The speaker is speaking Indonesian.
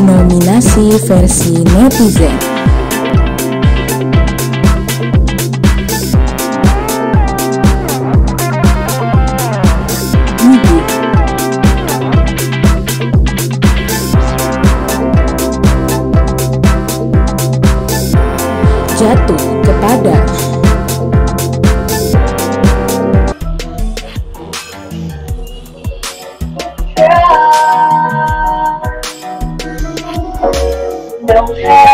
Nominasi versi netizen. Gugup. Jatuh kepada. Don't have